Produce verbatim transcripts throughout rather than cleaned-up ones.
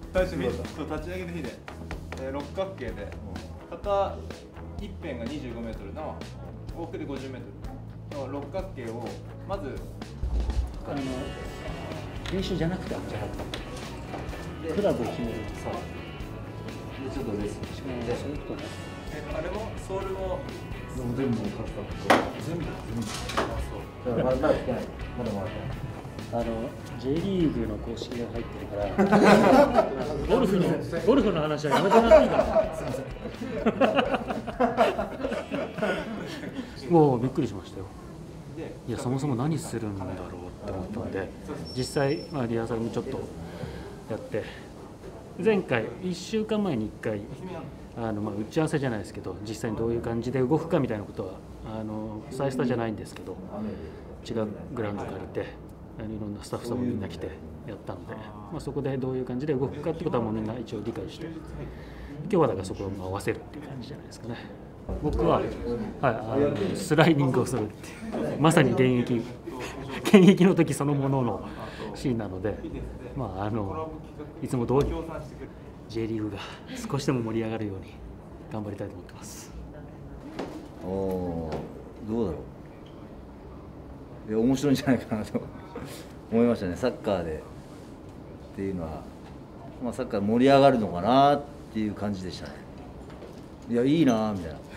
最初に立ち上げの日で、えー、六角形で片一辺がにじゅうごメートルの往復でごじゅうメートルの六角形をまずあの練習じゃなくてあっちゃったクラブを決めるとさでちょっとレースにしでそういうことね。 えあれもソールも全部買った全部全部だからまだ来てないまだもらってない。 あの J リーグの公式が入ってるからゴルフのゴルフの話はやめてもらっていいかな。もうびっくりしましたよ。いやそもそも何するんだろうって思ったんで、実際、まあ、リハーサルもちょっとやって、前回いっしゅうかんまえにいっかいあの、まあ、打ち合わせじゃないですけど、実際にどういう感じで動くかみたいなことはあのサイスタじゃないんですけど、違うグラウンド借りていろんなスタッフさんもみんな来てやったので、まあ、そこでどういう感じで動くかってことはもうみんな一応理解して、今日はだからそこを合わせるっていう感じじゃないですかね。僕は、はい、あのスライディングをするっていうまさに現役現役の時そのもののシーンなので、まあ、あのいつも通り J リーグが少しでも盛り上がるように頑張りたいと思ってます。 おお、どうだろう。いや面白いんじゃないかなと思いましたね。サッカーでっていうのは、まあ、サッカー盛り上がるのかなっていう感じでしたね。いやいいなみたいな。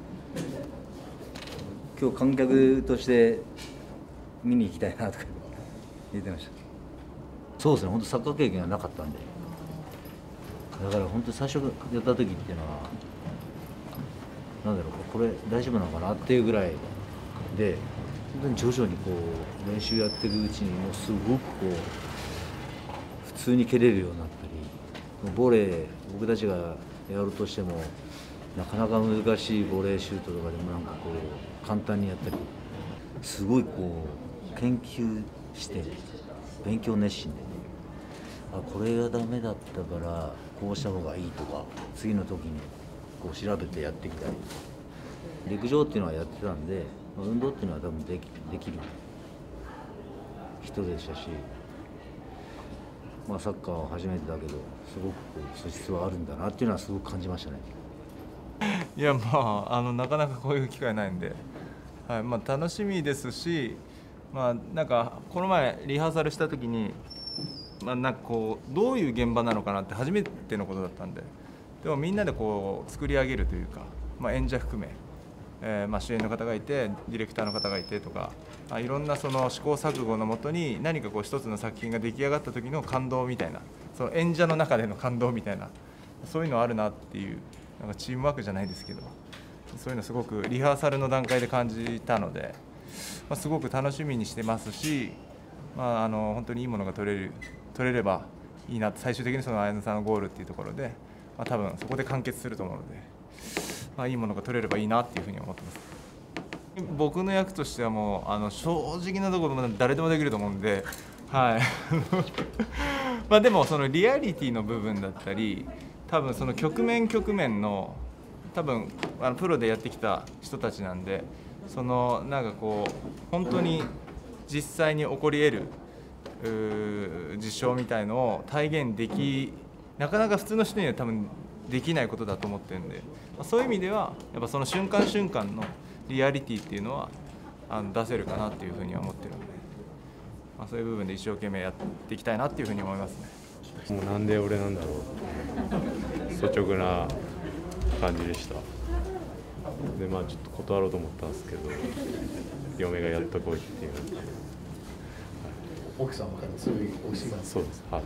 今日観客として見に行きたいなとか言ってました。そうですね、本当サッカー経験がなかったんで、だから本当最初やった時っていうのはなんだろう、これ大丈夫なのかなっていうぐらいで、本当に徐々にこう練習やっていくうちにもうすごくこう普通に蹴れるようになったり、ボレー僕たちがやろうとしてもなかなか難しいボレーシュートとかでもなんかこう簡単にやったり、すごいこう研究して勉強熱心で、あこれがダメだったからこうした方がいいとか、次の時にこう調べてやってきたり、陸上っていうのはやってたんで、運動っていうのは多分でき、できる人でしたし、まあ、サッカーは初めてだけどすごくこう素質はあるんだなっていうのはすごく感じましたね。 いやまああのなかなかこういう機会ないんで、はい、まあ、楽しみですし、まあ、なんかこの前リハーサルした時に、まあ、なんかこうどういう現場なのかなって初めてのことだったんで、でもみんなでこう作り上げるというか、まあ、演者含め、えー、まあ主演の方がいてディレクターの方がいてとか、あいろんなその試行錯誤のもとに何かこう一つの作品が出来上がった時の感動みたいな、その演者の中での感動みたいな、そういうのあるなっていう、なんかチームワークじゃないですけど、そういうのすごくリハーサルの段階で感じたので、まあ、すごく楽しみにしてますし、まあ、あの本当にいいものが取れる取れればいいな、最終的にその綾野さんのゴールっていうところで、まあ、多分そこで完結すると思うので、まあ、いいものが取れればいいなっていうふうに思ってます。僕の役としてはもうあの正直なところ誰でもできると思うんで、はいまあでもそのリアリティの部分だったり、多分その局面局面の多分あのプロでやってきた人たちなんで、そのなんかこう本当に実際に起こり得る事象みたいのを体現でき、なかなか普通の人には多分できないことだと思ってるんで、まあ、そういう意味ではやっぱその瞬間瞬間のリアリティっていうのはあの出せるかなっていうふうには思ってるので、まあ、そういう部分で一生懸命やっていきたいなっていうふうに思いますね。 もうなんで俺なんだろう、率直な感じでした。でまあちょっと断ろうと思ったんですけど、嫁がやっと来いっていうので、はい、 奥様からそういうお仕事。 そうです、はい。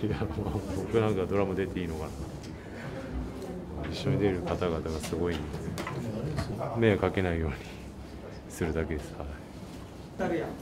いや、まあ、僕なんかドラマ出ていいのかな、一緒に出る方々がすごいんで、迷惑かけないようにするだけです。はい、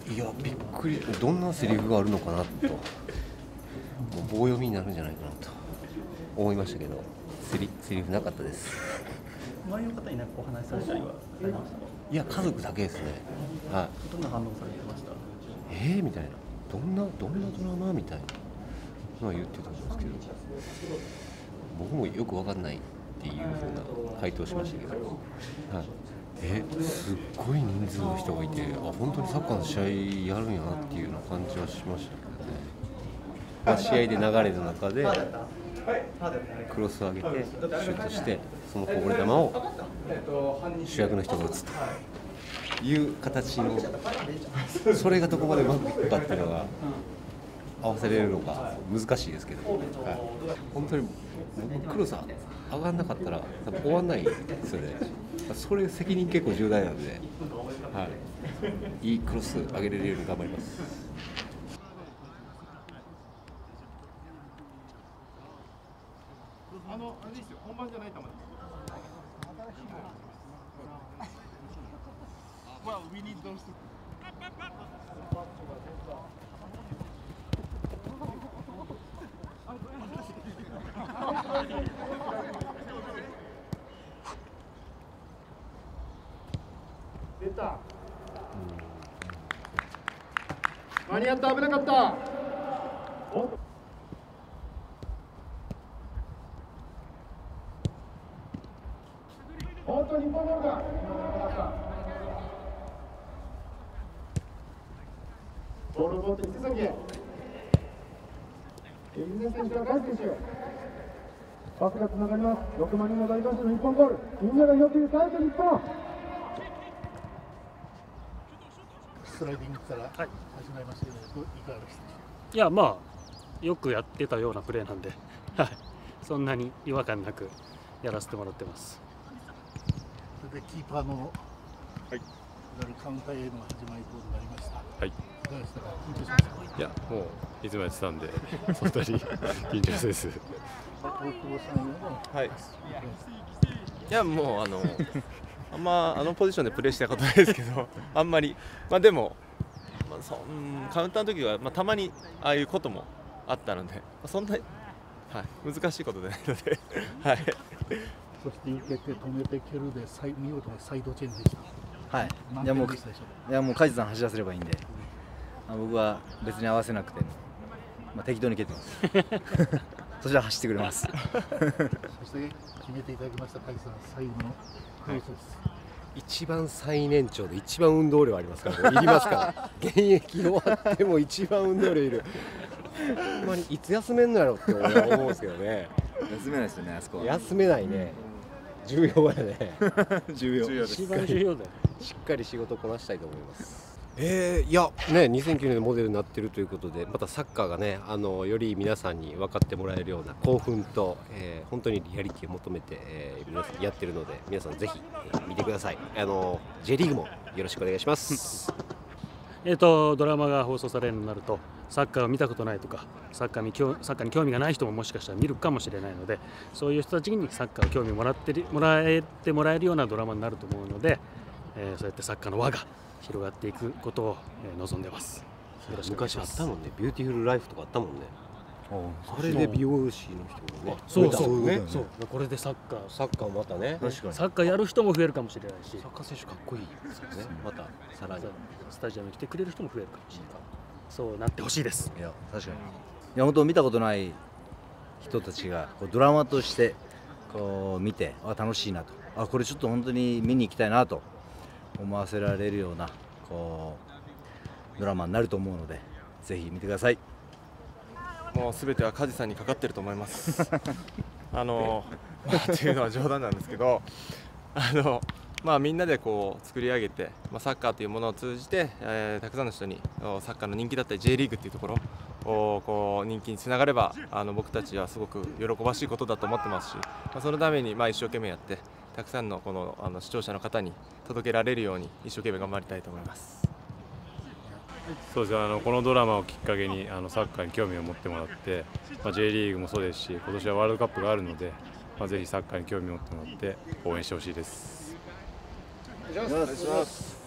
いや、びっくり、どんなセリフがあるのかなと、もう棒読みになるんじゃないかなと思いましたけど、セリ、セリフなかったです。 周りの方になんかお話しされたりはされましたか？ いや、家族だけですね。はい。 どんな反応されてました？ えーみたいな、どんなどんなドラマみたいなのは言ってたんですけど、僕もよくわかんないっていうふうな回答しましたけど、はい。えすっごい人数の人がいて、あ本当にサッカーの試合やるんやなっていうような感じはしましたけどね。 まあ、試合で流れの中でクロスを上げてシュートしてそのこぼれ球を主役の人が打つという形のそれがどこまでうまくいくかっていうのが合わせれるのが難しいですけど、はい、本当にクロス上がんなかったら多分終わんないですよね。それ責任結構重大なんで、はい、いいクロス上げれるように頑張ります。 あのあれですよ、本番じゃない球です。Well, we need those two. 出た。間に合った、危なかった。おっと、日本ボールだ。ボールを持って手先へ。水根選手からガイ選手。パスがつながります。ろくまん人の大観衆の日本ゴール。みんなが拾っている最後日本。スライディングから始まりましたけど、いかがでしたでしょうか。 いや、まあよくやってたようなプレーなんで、そんなに違和感なくやらせてもらってます。 それでキーパーの、はい、カウンターへの始まりとなりました。 はい。 いかがでしたか。緊張しましたか。 いや、もういつもやってたんで、そんなに緊張せず。 大久保さんへの。 はい。いや、もうあのあんまあのポジションでプレーしたことないですけど、あんまり、まあ、でも、まあ、そんカウンターの時は、まあ、たまにああいうこともあったので、まあ、そんな、はい、難しいことでないので、はい。 そして受けて止めて蹴るで見事なサイドチェンジでした。 はい。いやもういやもう梶さん走らせればいいんで、まあ、僕は別に合わせなくても、まあ、適当に蹴ってます。そしたら走ってくれます。そして決めていただきました梶さん、最後のクロスです。 一番最年長で一番運動量ありますから、いりますから。現役終わっても一番運動量いる。ほんまにいつ休めんのやろって俺は思うんですけどね。 休めないですよね、あそこは。 休めないね。重要やね。 重要。 一番重要だよ。 しっかり仕事こなしたいと思います。えー、いやね、にせんきゅうねんでモデルになっているということで、またサッカーがね、あのより皆さんに分かってもらえるような興奮と、えー、本当にリアリティを求めて、えー、皆さんやってるので、皆さんぜひ、えー、見てください。あの J リーグもよろしくお願いします。 えっとドラマが放送されるようになると、サッカーを見たことないとか、サッカーに興サッカーに興味がない人ももしかしたら見るかもしれないので、そういう人たちにサッカーを興味もらってもらえてもらえるようなドラマになると思うので、えー、そうやってサッカーの輪が広がっていくことを望んでます。よろしくお願いし昔あます。 ったもんね、ビューティフルライフとかあったもんね。 あそれで美容師の人もね、 そうそうそうね、そうこれでサッカーサッカーもまたね、 確かに。 サッカーやる人も増えるかもしれないし、 サッカー選手かっこいいですよね。またさらにスタジアムに来てくれる人も増えるかもしれない。そうなってほしいです。 いや確かに。いや本当見たことない人たちがこうドラマとしてこう見て、あ楽しいなと、あこれちょっと本当に見に行きたいなと思わせられるようなこうドラマになると思うので、ぜひ見てください。 もうすべては梶さんにかかってると思います。あのっていうのは冗談なんですけど、あのまあみんなでこう作り上げて、まあ、サッカーというものを通じて、えー、たくさんの人にサッカーの人気だったり J リーグっていうところをこう人気につながれば、あの僕たちはすごく喜ばしいことだと思ってますし、まあ、そのためにまあ一生懸命やって、たくさんのこのあの視聴者の方に届けられるように一生懸命頑張りたいと思います。 そうですね、あのこのドラマをきっかけにあのサッカーに興味を持ってもらって、まあ、J リーグもそうですし、今年はワールドカップがあるので、まあ、ぜひサッカーに興味を持ってもらって応援してほしいです。 お願いします。